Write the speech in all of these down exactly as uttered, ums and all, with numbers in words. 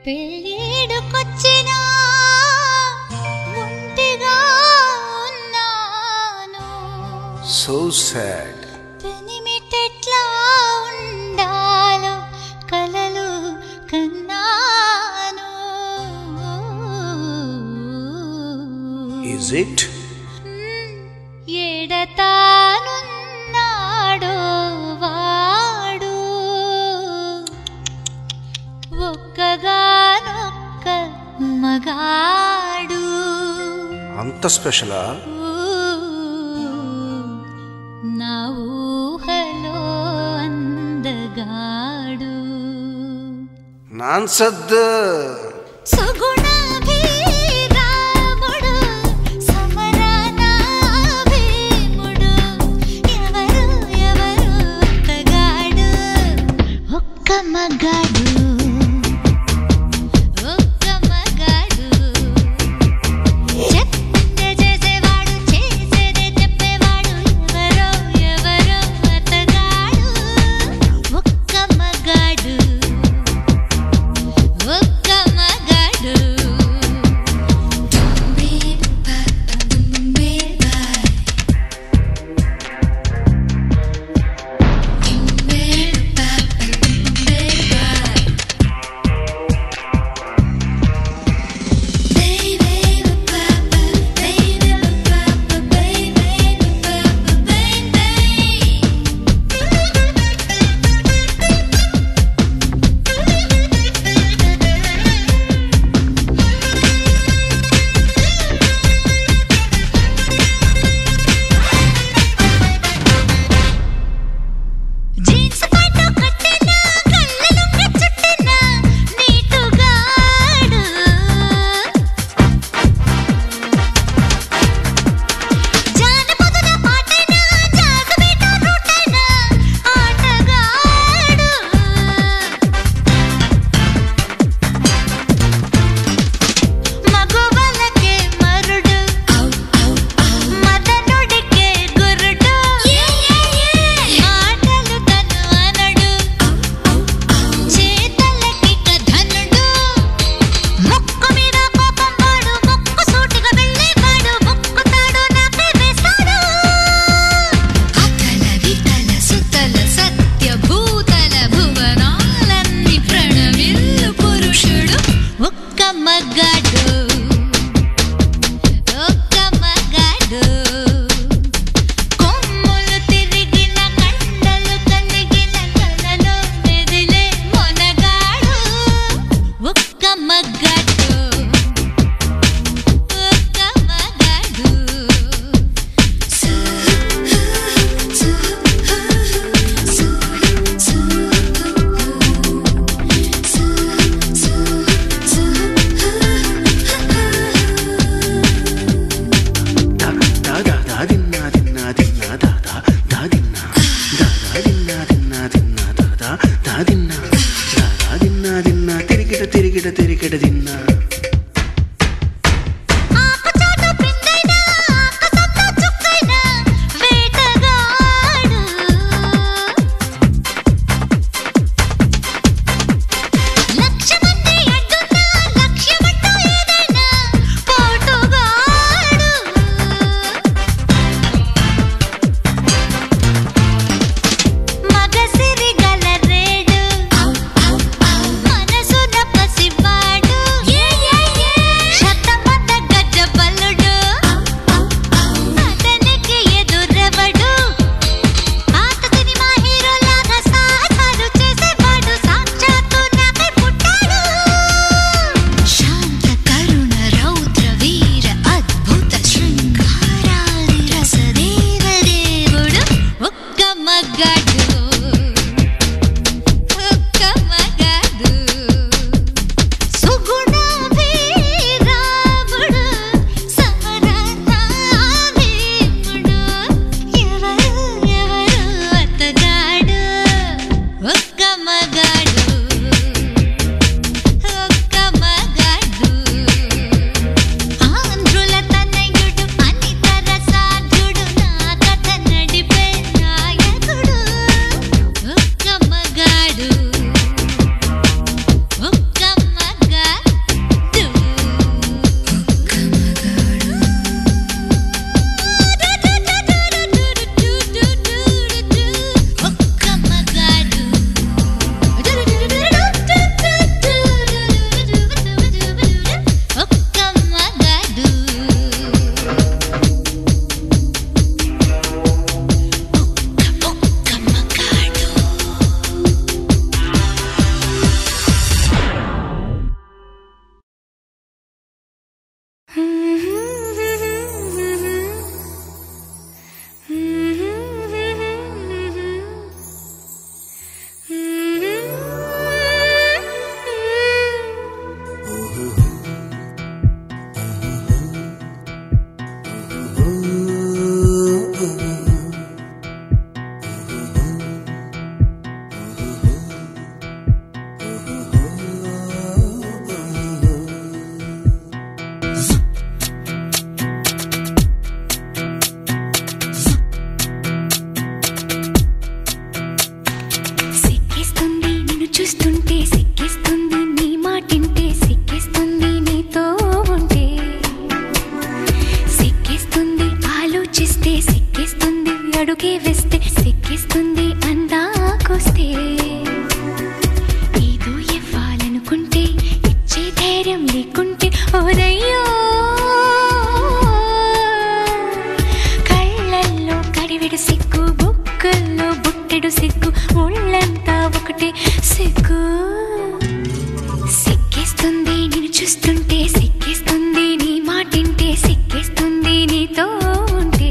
పెళ్ళిడుకొచ్చినా ఒంటిగా ఉన్నాను. So sad. పెనిమిటెట్లా ఉండాలో కలలు కన్నాను. Is it? ఎడతానున్నాడో వాడు ఒక్కగానొక్క మగాడు. అంత స్పెషలా? నా ఊహలో అందగాడు. నాన్సద్ సుగుణాభిరాముడు సమరాన భీముడు. ఎవరు ఎవరు ఒక్కగాడు ఒక్క మగాడు ఒక్క మగాడు. చెప్పిందే చేసేవాడు చేసేదే చెప్పేవాడు. ఎవరో ఎవరో అతగాడు ఒక్క మగాడు ఒక్క మగాడు. చూస్తుంటే సిక్కిస్తుంది నీ మాటింటే సిక్కిస్తుంది నీతో ఉంటే సిక్కిస్తుంది ఆలోచిస్తే సిక్కిస్తుంది అడుగే వేస్తే సిక్కిస్తుంది అందాకొస్తే ఏదో ఇవ్వాలనుకుంటే ఇచ్చే ధైర్యం లేకుంటే ఓరయ్యో కళ్ళల్లో కడివెడు సిగ్గు బుక్కల్లో బుట్టెడు సిగ్గు ఒళ్ళంతా ఒకటే సిగ్గు సిక్కిస్తుంది నిన్ను చూస్తుంటే సిక్కిస్తుంది నీ మాటింటే సిక్కిస్తుంది నీతో ఉంటే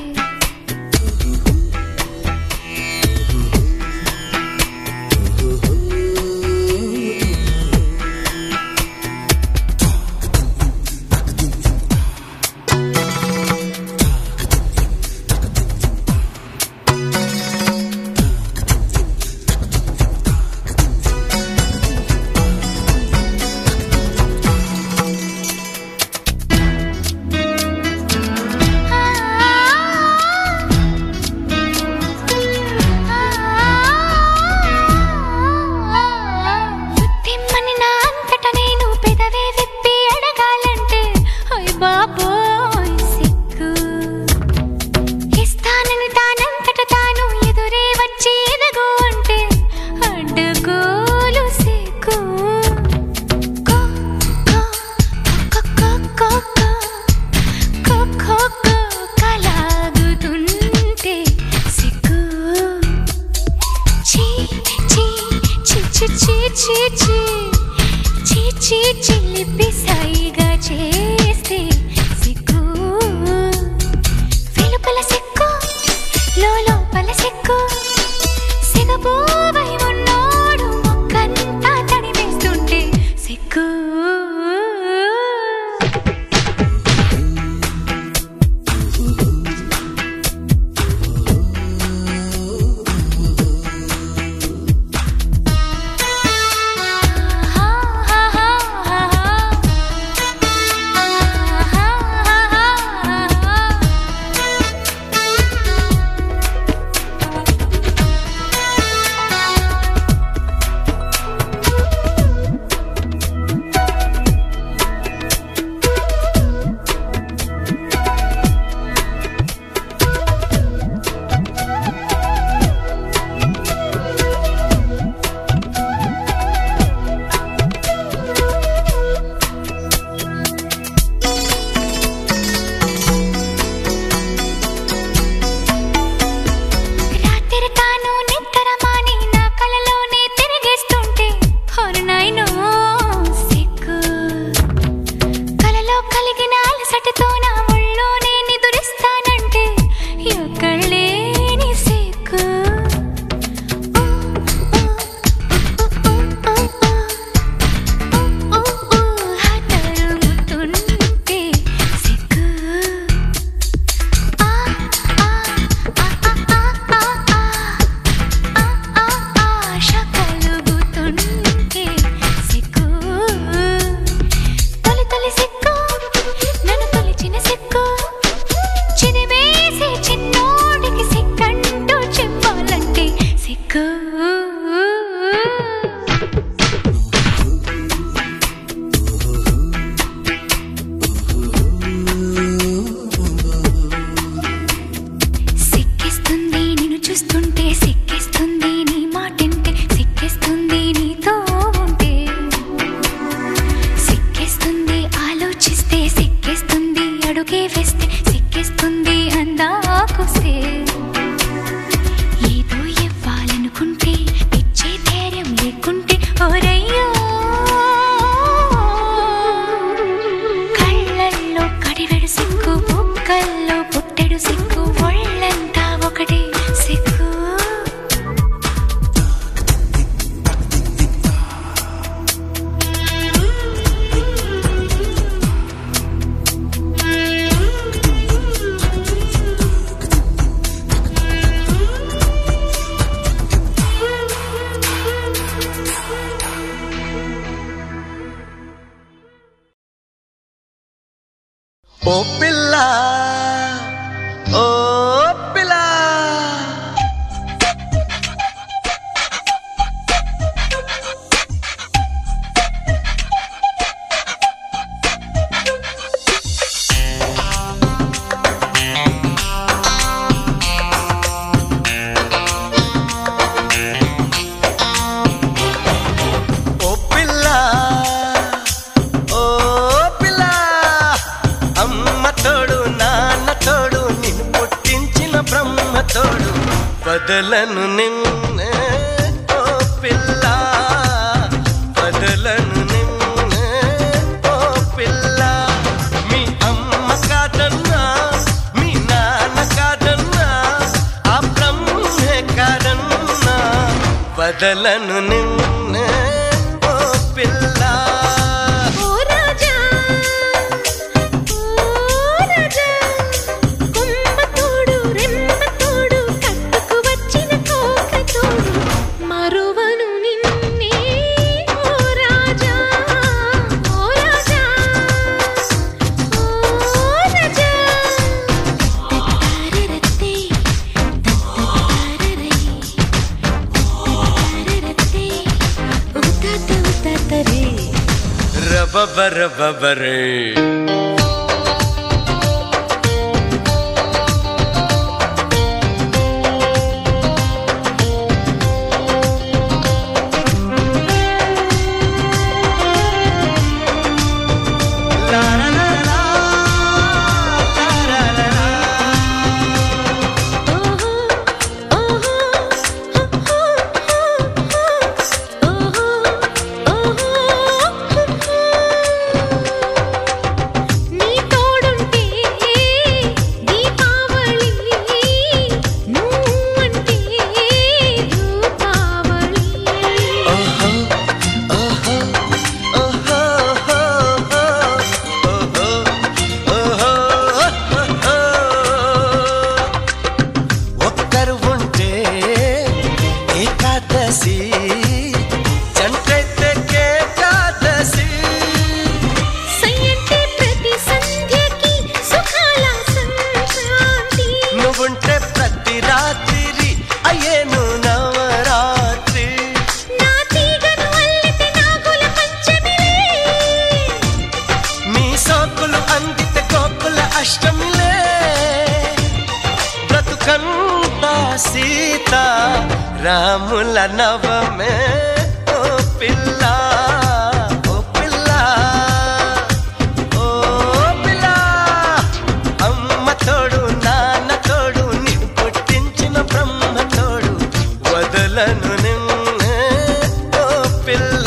ఓ పిల్ల ఓ పిల్ల వదలను నిన్నే ఓ పిల్ల వదలను నిన్నే ఓ పిల్ల మీ అమ్మ కాదన్నా మీ నాన్న కాదన్నా ఆ బ్రహ్మే కాదన్నా వదలను నిన్నే ఓ పిల్ల Babare babare సీత రాముల నవమే ఓ పిల్ల ఓ పిల్ల ఓ పిల్ల అమ్మ తోడు నాన్న తోడు నిన్ను పుట్టించిన బ్రహ్మ తోడు వదలను నిన్నే ఓ పిల్ల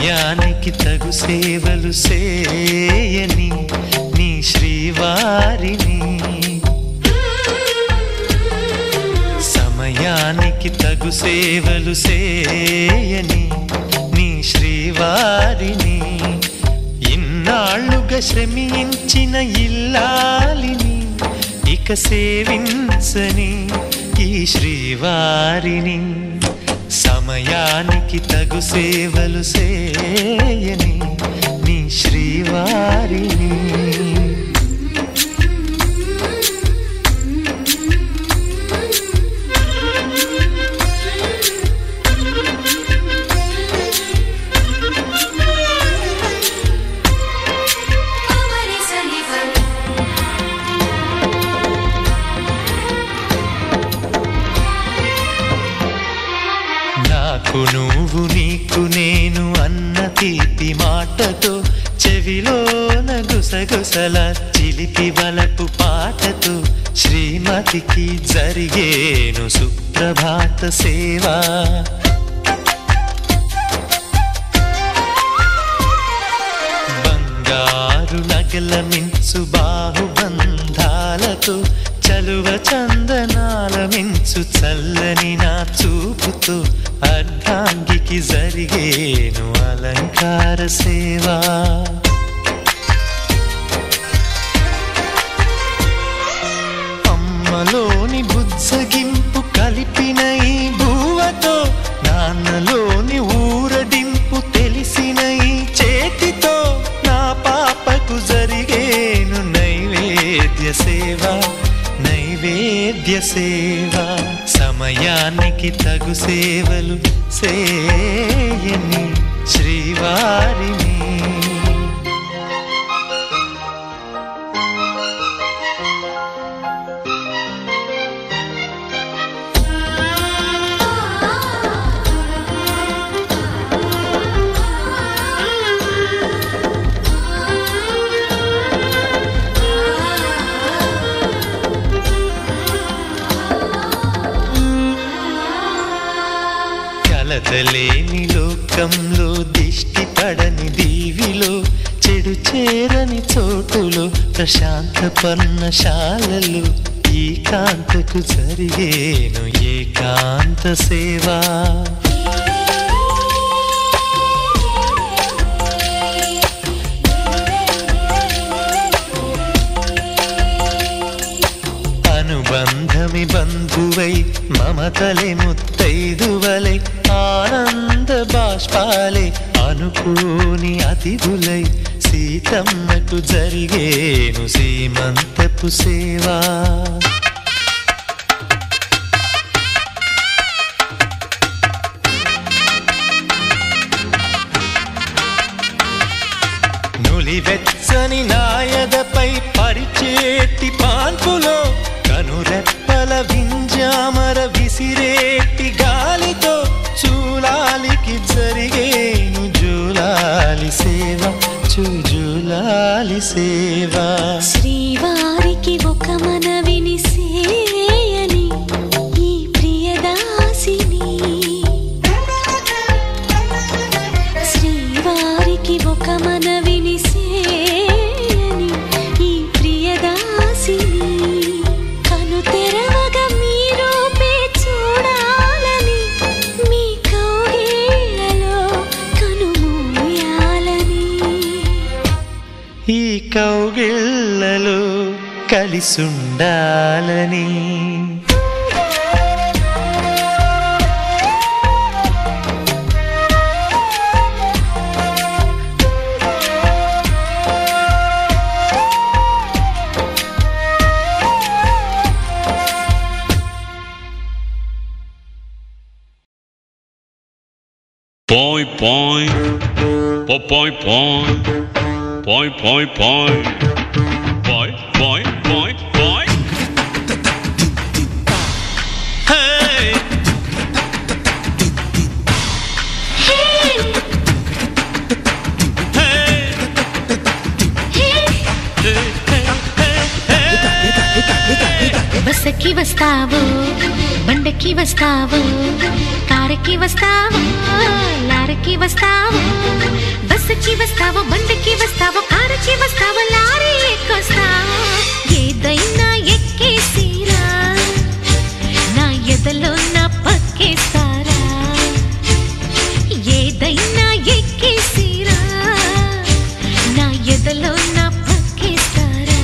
సమయానికి తగు సేవలు సేయని నీ శ్రీవారిని సమయానికి తగు సేవలు సేయని నీ శ్రీవారిని ఇన్నాళ్ళుగా శ్రమించిన ఇల్లాలిని ఇక సేవించని ఈ శ్రీవారిని సమయానికి తగు సేవలు సేయని నీ శ్రీవారిని నాకు నువ్వు నీకు నేను అన్న తీపి మాటతో చెవిలోన గుసగుసల చిలిపి వలపు పాటతో శ్రీమతికి జరిగేను సుప్రభాత సేవా బంగారు నగల మించు బాహుబంధాలతో చలువ చందనాల మించు చల్లని నా చూపుతో అర్ధాంగికి జరిగేను అలంకార సేవా అమ్మలోని బుజ్జగింపు కలిపిన ఈ భూవతో నాన్నలోని ఊరడింపు తెలిసిన ఈ చేతితో నా పాపకు జరిగేను నైవేద్య సేవ నైవేద్య సేవ సమయానికి తగు సేవలు సేయని శ్రీవారిని కలతలేని లోకంలో దిష్టి పడని దీవిలో చెడు చేరని చోటులో ప్రశాంత పర్ణశాలలో ఈ కాంతకు జరిగేను ఏకాంత సేవా అనుబంధమి బంధువై మమతలే ముత్తైదువలై ఆనంద బాష్పాలే అనుకోని అతిథులై సీతమ్మకు జరిగేను సీమంతపు సేవా నులివెచ్చని నాయదపై పరిచేటి పాన్పులో కనురెప్పల వింజామర విసిరేటి గాలితో చూలాలికి జరిగేను జూలాలి సేవ చూజూలాలి సేవ శ్రీవారికి ఒక మనవిని సేయని ఈ ప్రియదాసిని శ్రీవారికి ఒక మనవిని సేయని ఈ ప్రియదాసిని కను తెరవగా మీ రూపే చూడాలని మీ కౌగిళ్ళలో కనుమూయాలని ఈ కౌగిళ్ళలో కలిసుండాలని Poi poi, po poi poi, poi poi poi, poi poi poi poi. Hey, Hey! hey, Hey! hey, hey, hey. బస్సుకి వస్తావు బండకి వస్తావు కారుకి వస్తావు లారీకి బండికి వస్తావు, బస్సుకి వస్తావు, బండికి వస్తావు, కారుకి వస్తావు, లారీ ఎక్కొస్తావు. ఏదైనా ఎక్కేసిరా నా ఎదలో నా పక్కేస్తారా, ఏదైనా ఎక్కేసిరా నా ఎదలో నా పక్కేస్తారా.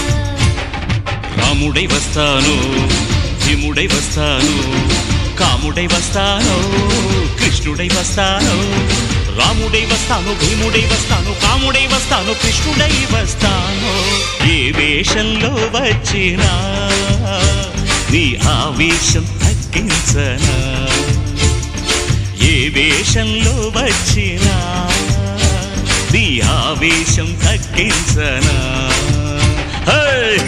రాముడై వస్తాను, భీముడై వస్తాను, కాముడై వస్తాను, కృష్ణుడై వస్తాను. రాముడై వస్తాను, భీముడై వస్తాను, కాముడై వస్తాను, కృష్ణుడై వస్తాను. ఏ వేషంలో వచ్చినా నీ ఆవేశం తగ్గించనా, ఏ వేషంలో వచ్చినా నీ ఆవేశం తగ్గించనా. హే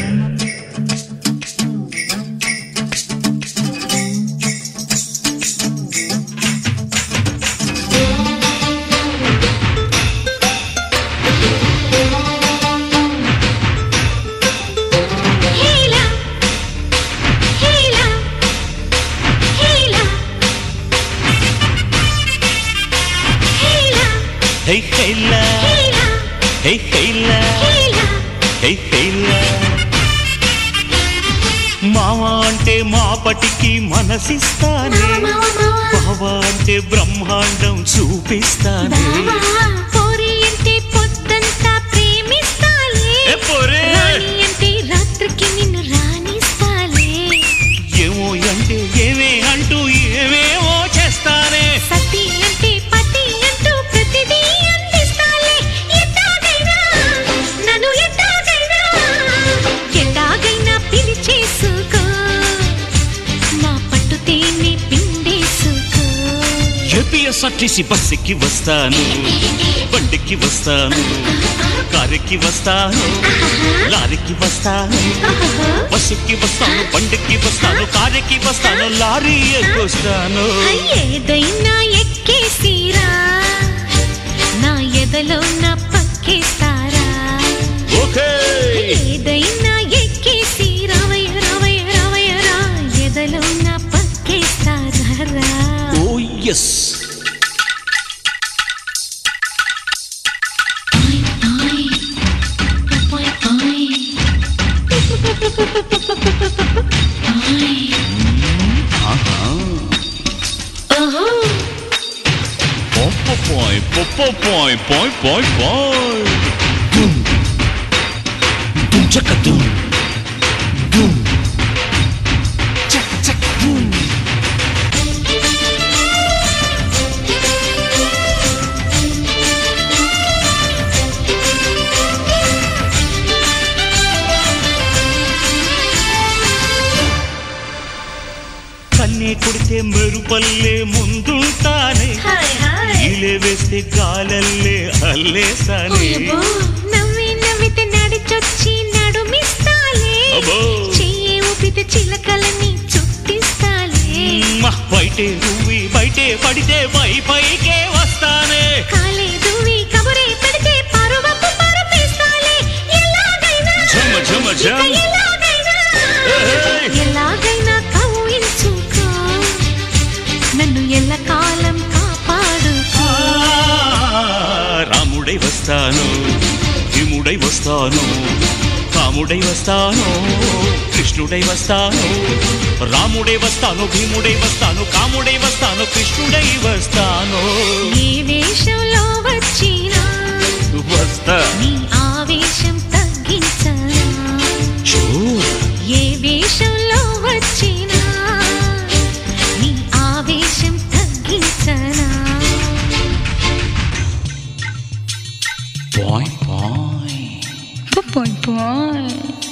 Hey Kayla, hey Kayla, hey Kayla. మావా అంటే మాపటికి మనసిస్తానే, బావా అంటే బ్రహ్మాండం చూపిస్తానే. పోరి అంటే పొద్దంతా ప్రేమిస్తాలే, రాణి అంటే రాత్రికి నిన్ను రాణిస్తాలే. ఏమో అంటే ఏమే అంటూ ఏమేమో చేస్తానే. సతి అంటే పతి అంటూ ప్రతిదీ అందిస్తాలే. ఎట్టాగైనా నన్ను ఎట్టాగైనా ఎట్టాగైనా పిలిచేసుకో, నా పట్టు తేనె పిండేసుకో. ఏపీఎస్ఆర్టీసీ బస్సుకి వస్తాను, బండికి వస్తాను, కారుకి వస్తాను, లారీకి వస్తాను, బస్సుకి వస్తాను, బండికి వస్తాను, కారుకి వస్తాను, లారీ ఎక్కొస్తాను. ఏదైనా ఎక్కేసిరా నా ఎదలో నా పక్కేస్తారా, ఏదైనా ఎక్కేసి రావయ్య రావయ్య రావయ్య రా, ఎదలో నా పక్కేస్తారా. ఓ ఎస్ Boy, boy, boy, boy, boy, boy, boy. Dum, dum, chaka, dum, dum, chaka, chaka, dum. కన్నే కొడితే మెరుపల్లే ముందుంటానే, ఈలే వేస్తే గాలల్లే అల్లేసానే. నవ్వి నవ్వితే నడిచొచ్చి నడుమిస్తాలే, చెయ్యి ఊపితే చిలకలని చుట్టిస్తాలే. బయటే నువ్వి బయటే పడితే పై పైకే వస్తానే, కాలే దువ్వి కబురే పెడితే పరువపు పరుపేస్తాలే. ఎలాగైనా ఝమ ఝమ ఝమ ఎలాగైనా ఎలాగైనా కౌయించుకో, నన్ను ఎల్లకాలం కాపాడుకో. రాముడై వస్తాను, భీముడై వస్తాను, కాముడై వస్తాను, కృష్ణుడై వస్తాను. రాముడై వస్తాను, భీముడై వస్తాను, కాముడై వస్తాను, కృష్ణుడై వస్తాను. ఏ వేషంలో వచ్చినా వస్తా నీ ఆవేశం తగ్గించనా, ఏ వేషంలో వచ్చినా నీ ఆవేశం తగ్గించనా. Boy boy boy boy.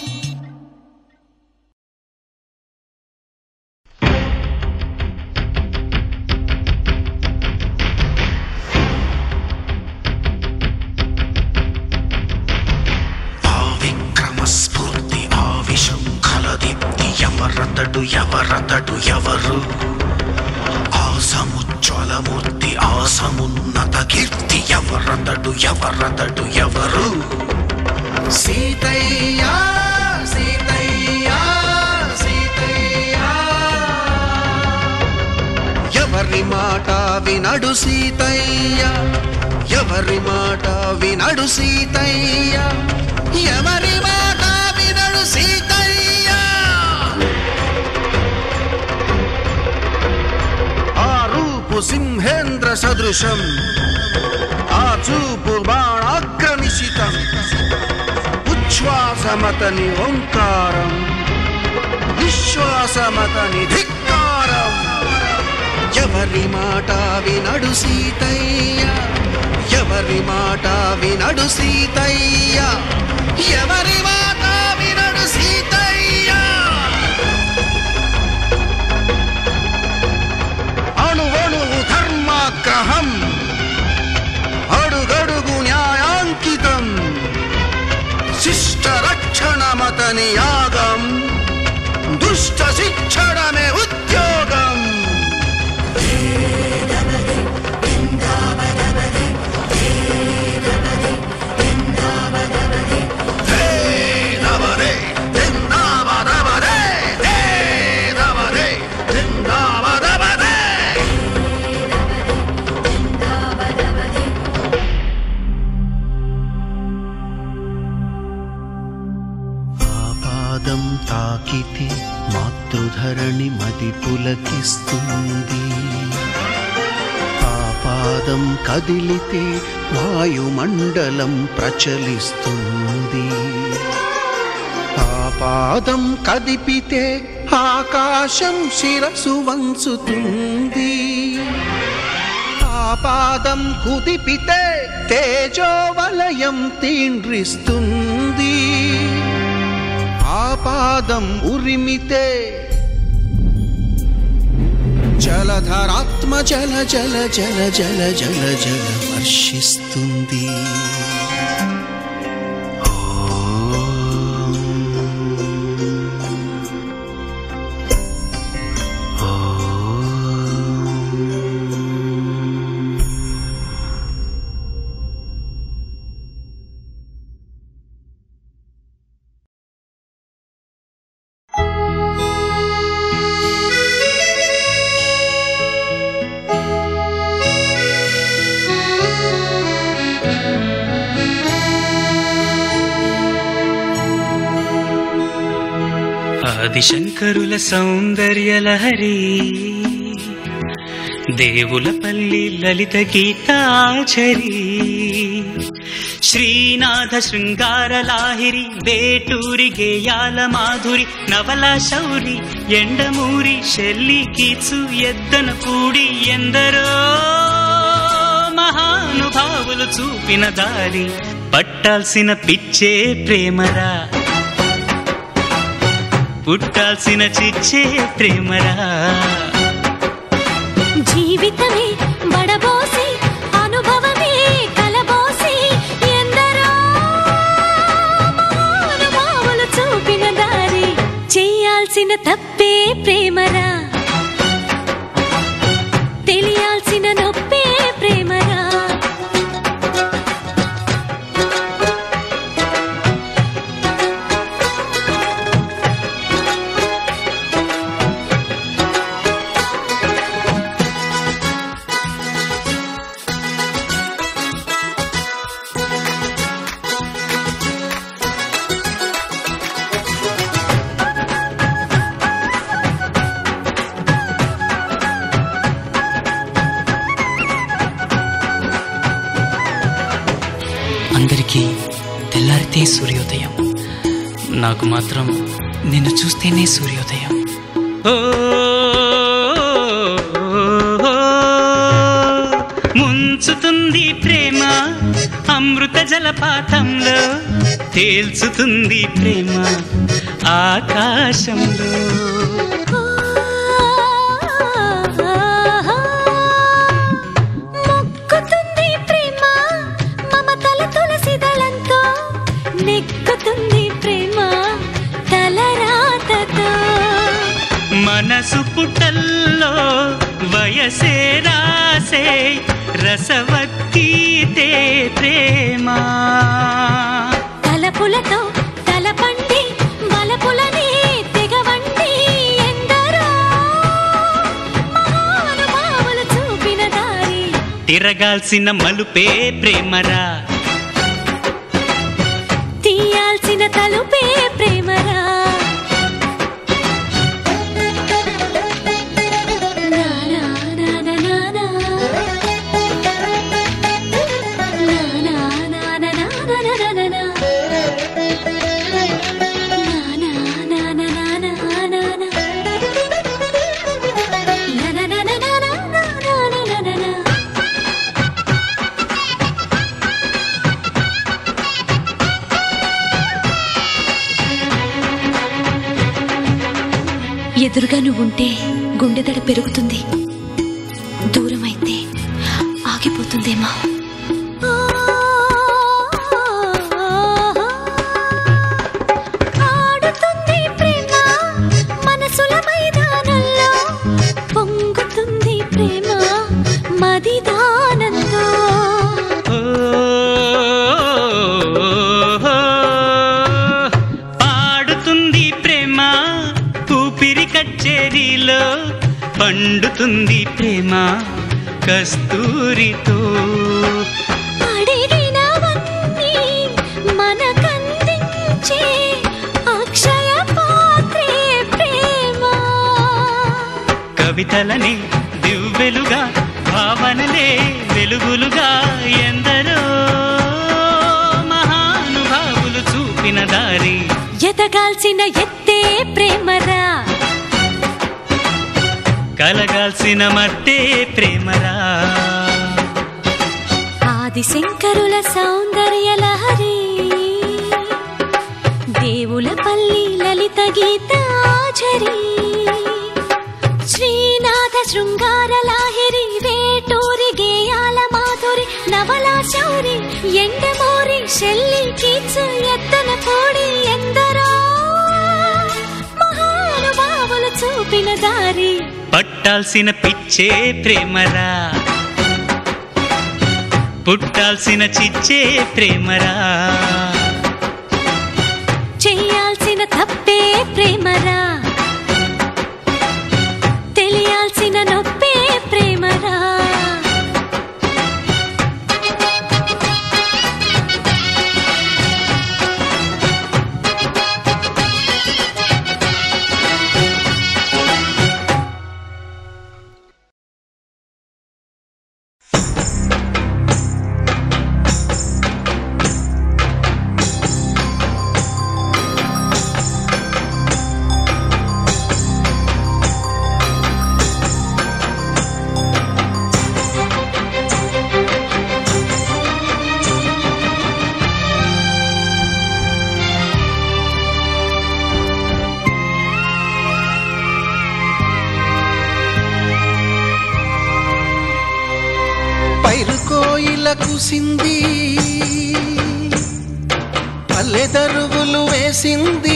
ఎవరతడు ఎవరతడు ఎవరు, ఆసముజ్వలమూర్తి ఆసమున్నత కీర్తి, ఎవరతడు ఎవరతడు ఎవరు. సీతయ్యా సీతయ్యా సీతయ్యా, ఎవర ఎవరి మాట వినడు సీతయ్య ఎవరి మాట వినడు సీతయ్య ఎవరి మాట వినడు సీతయ్య ఆ రూపు సింహేంద్ర సదృశం ఆ చూపు బాణాగ్రనిశితం ఉచ్ఛ్వాసమతని ఓంకారం విశ్వాసమతని ధిక్కారం ఎవరి మాట వినడు సీతయ్య ఎవరి మాట వినడు సీతయ్య ఎవరి మాట వినడు సీతయ్య అణువణువు ధర్మాగ్రహం అడుగడుగు న్యాయాంకితం శిష్ట రక్షణమతని యాగం దుష్ట శిక్షణమే ఉద్యోగం పాదం తాకితే మాతృధరణి మది పులకిస్తుంది ఆ పాదం కదిలితే వాయుమండలం ప్రచలిస్తుంది ఆ పాదం కదిపితే ఆకాశం శిరసు వంచుతుంది ఆ పాదం కుదిపితే తేజోవలయం తీండ్రిస్తుంది ఆ పాదం ఉరిమితే జలధరాత్మ జల జల జల జల జల జల వర్షిస్తుంది ఆదిశంకరుల సౌందర్యలహరి దేవులపల్లి లలిత గీతాచరి శ్రీనాథ శృంగార లాహిరి వేటూరి గేయాల మాధురి నవల శౌరి ఎండమూరి శెల్లి కీచు ఎద్దన కూడి ఎందరో మహానుభావులు చూపిన దారి పట్టాల్సిన పిచ్చే ప్రేమరా పుట్టాల్సిన చిచ్చే ప్రేమరా జీవితమే బడబోసి అనుభవమే కలబోసి ఎందరో మహానుభావులు చూపిన దారి చేయాల్సిన తప్పే ప్రేమరా తెలియాల్సిన నొప్పే ప్రేమరా అందరికీ తెల్లారితే సూర్యోదయం, నాకు మాత్రం నిన్ను చూస్తేనే సూర్యోదయం. ఓ ముంచుతుంది ప్రేమ అమృత జలపాతంలో, తేల్చుతుంది ప్రేమ ఆకాశంలో. మనసు పుటల్లో వయసే రాసే రసవత్తీతే ప్రేమ, తలపులతో తలపండి బలపులని తెగవండి ఎందరో మహానుభావులు తిరగాల్సిన మలుపే ప్రేమరా, తీయాల్సిన తలుపే ప్రేమరా. ఎదురుగా నువ్వుంటే గుండెదడ పెరుగుతుంది, దూరమైతే ఆగిపోతుందేమో. ఆడుతుంది ప్రేమ మనసుల మైదానంలో, పొంగుతుంది ప్రేమ మదిదానంతో. పాడుతుంది ప్రేమ ఊపిరి కచ్చేరిలో, పండుతుంది ప్రేమ కస్తూరితో. అడిగినవన్నీ మనకందించే అక్షయ పాత్రే ప్రేమ. కవితలనే దివ్వెలుగా, భావనలే వెలుగులుగా, ఎందరో మహానుభావులు చూపిన దారి. ఎదగాల్సిన ఎత్తే ప్రేమరా, కలగాల్సిన మట్టే ప్రేమరా. ఆది శంకరుల సౌందర్య లహరి, దేవుల పల్లి లలిత గీతాజరి, శ్రీనాథ శృంగార లాహిరి, వేటూరి గేయాల మాధురి, నవలా శౌరి, ఎండమోరి, షెల్లి కీచు, ఎత్తన కోడి, ఎందరో మహానుభావులు చూపిన దారి. పట్టాల్సిన పిచ్చే ప్రేమరా, పుట్టాల్సిన చిచ్చే ప్రేమరా. చేయాల్సిన తప్పే ప్రేమరా, తెలియాల్సిన నొప్పే ప్రేమరా. పైరు కోయిల కుసింది, పల్లె దరువులు వేసింది,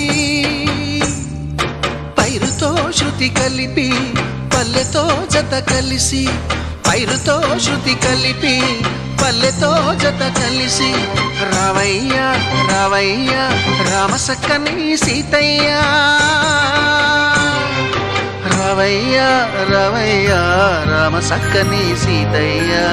పైరుతో శృతి కలిపి పల్లెతో జత కలిసి, పైరుతో శృతి కలిపి పల్లెతో జత కలిసి, రావయ్యా రావయ్యా రామసక్కని సీతయ్యా, రావయ్యా రావయ్యా రామసక్కని సీతయ్యా.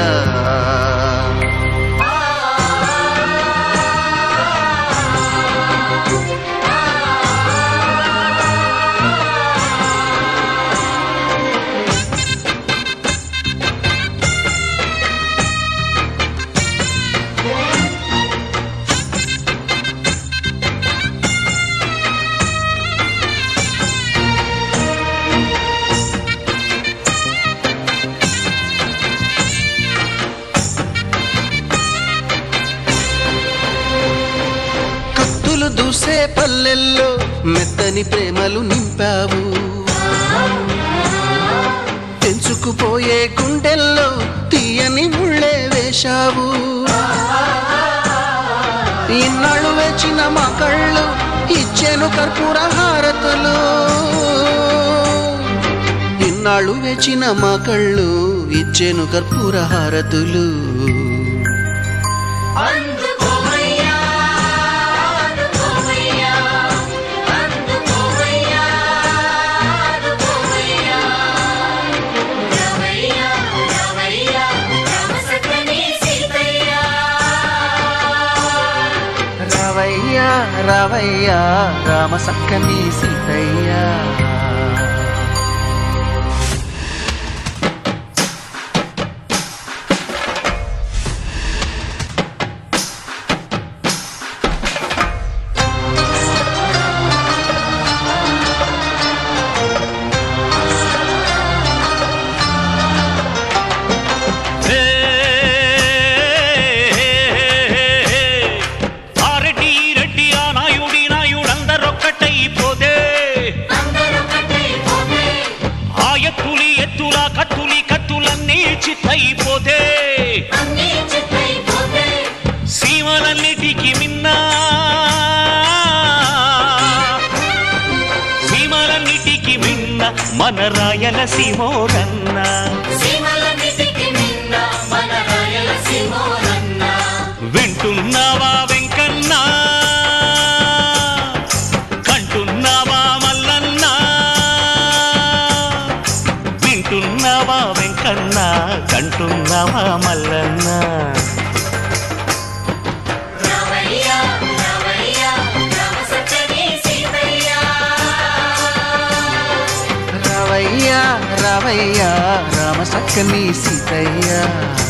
దూసే పల్లెల్లో మెత్తని ప్రేమలు నింపావు, తెంచుకుపోయే గుండెల్లో తీయని ముళ్ళే వేశావు. ఇన్నాళ్ళు వేచిన మా కళ్ళు ఇచ్చేను కర్పూర హారతులు, ఇన్నాళ్ళు వేచిన మా కళ్ళు ఇచ్చేను కర్పూర హారతులు. రావయ్యా రామ సక్కని సీతయ్యా. చిత్తైపోతే సీమలన్నిటికి మిన్న సీమలన్నిటికి మిన్న మన రాయలసీమోరన్న వింటున్నావా వెంకన్న కంటున్నావా మల్లన్న వింటున్నావా వెంకన్న కంటున్నావా మల్లన్న. రావయ్యా రావయ్యా రామ సక్కని సీతయ్యా. రావయ్యా రావయ్యా రామ సక్కని సీతయ్యా.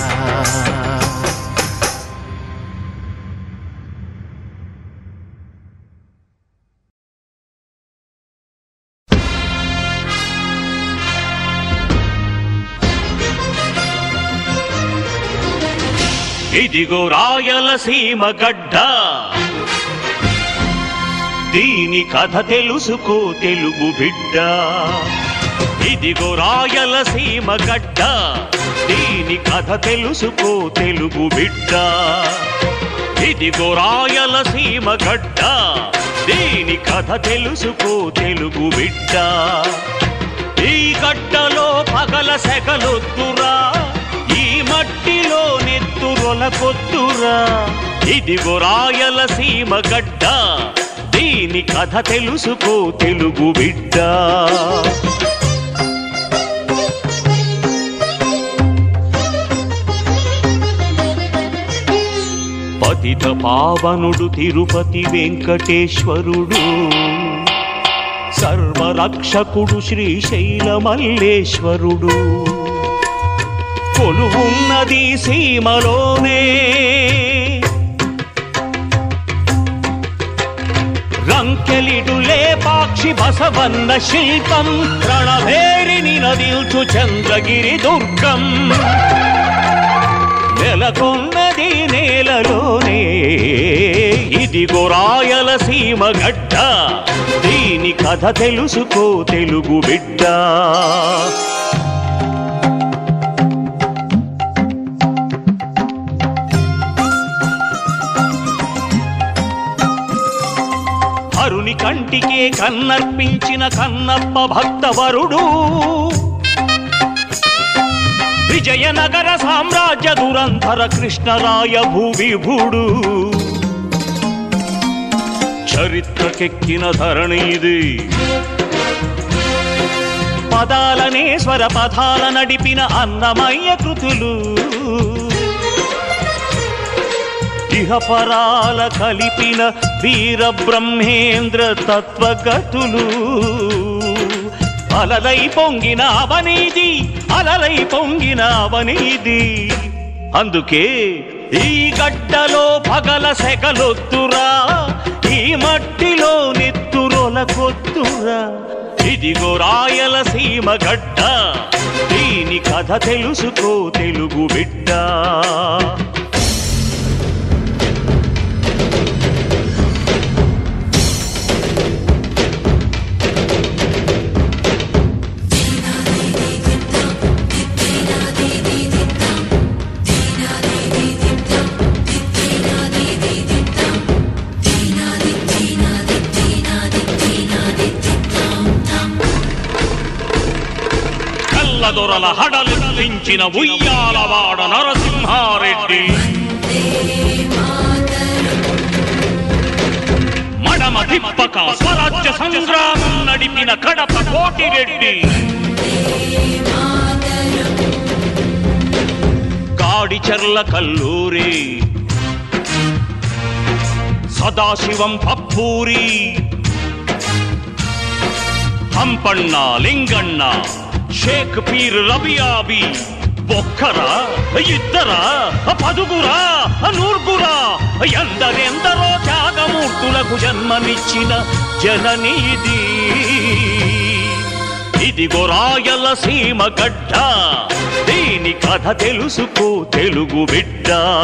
ఇదిగో రాయలసీమ గడ్డ దీని కథ తెలుసుకో తెలుగు బిడ్డ. ఇదిగో రాయలసీమ గడ్డ దీని కథ తెలుసుకో తెలుగు బిడ్డ. ఇదిగో రాయలసీమ గడ్డ దీని కథ తెలుసుకో తెలుగు బిడ్డ. ఈ గడ్డలో పగల సెగలొద్దురా ఈ మట్టిలో నెత్తురొలకొద్దురా. ఇదిగో రాయలసీమ గడ్డ దీని కథ తెలుసుకో తెలుగు బిడ్డ. పతిత పావనుడు తిరుపతి వెంకటేశ్వరుడు సర్వరక్షకుడు శ్రీశైల మల్లేశ్వరుడు కొలువున్నది సీమలోనే. రంకెలిడు లేపాక్షి బసవన్న శిల్పం రణభేరిని నదిల్చు చంద్రగిరి దుర్గం నెలకొన్నది నేలలోనే. ఇదిగో రాయలసీమ గడ్డ దీని కథ తెలుసుకో తెలుగు బిడ్డ. హరుని కంటికే కన్నర్పించిన కన్నప్ప భక్తవరుడు విజయనగర సామ్రాజ్య దురంధర కృష్ణరాయ భూవిభుడు చరిత్రకెక్కిన ధరణిది. పదాలనే స్వర పదాల నడిపిన అన్నమయ్య కృతులు ఇహపరాల కలిపిన వీర బ్రహ్మేంద్ర తత్వగతులు. అలలై పొంగిన అవనీది అలలై పొంగిన అవనీది. అందుకే ఈ గడ్డలో పగల సెగలొద్దురా ఈ మట్టిలో నెత్తురొలకొద్దురా. ఇదిగో రాయలసీమ గడ్డ దీని కథ తెలుసుకో తెలుగు బిడ్డ. దొరల హడలించిన ఉయ్యాలవాడ నరసింహారెడ్డి మడమ తిప్పక స్వరాజ్య సంగ్రామం నడిపిన కడప కోటిరెడ్డి. కాడిచెర్ల కల్లూరి సదాశివం పప్పూరి హంపಣ್ణ లింగಣ್ణ షేక్ పీర్ రబియాబి ఒక్కరా ఇద్దరా పదుగురా నూర్గురా ఎందరెందరో త్యాగమూర్తులకు జన్మనిచ్చిన జననీది ఇదిగో రాయలసీమ గడ్డ దీని కథ తెలుసుకో తెలుగు బిడ్డ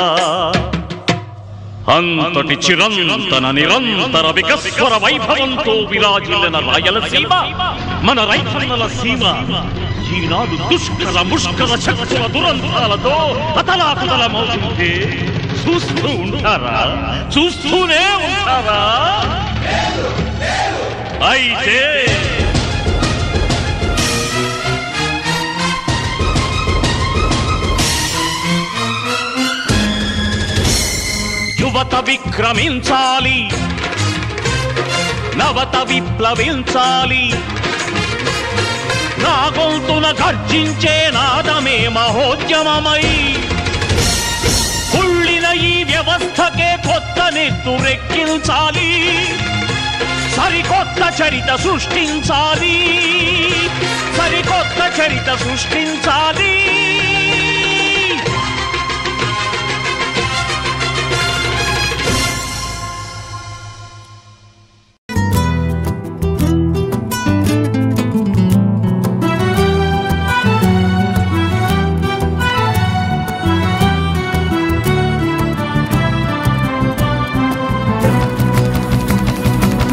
అంతటి చిరంతన నిరంతర వికస్వర వైభవంతో విరాజిల్లిన రాయలసీమ మన రైతన్నల సీమ ఈనాడు దుష్కర ముష్కర శక్తుల దురంతాలతో అతలాకుతలమవుతుంటే చూస్తూ ఉంటారా చూస్తూనే ఉంటారా అయితే యువత విక్రమించాలి నవత విప్లవించాలి నా గొంతున గర్జించే నాదమే మహోద్యమమై కుళ్ళిన ఈ వ్యవస్థకే కొత్త నెత్తురెక్కించాలి సరికొత్త చరిత సృష్టించాలి సరికొత్త చరిత సృష్టించాలి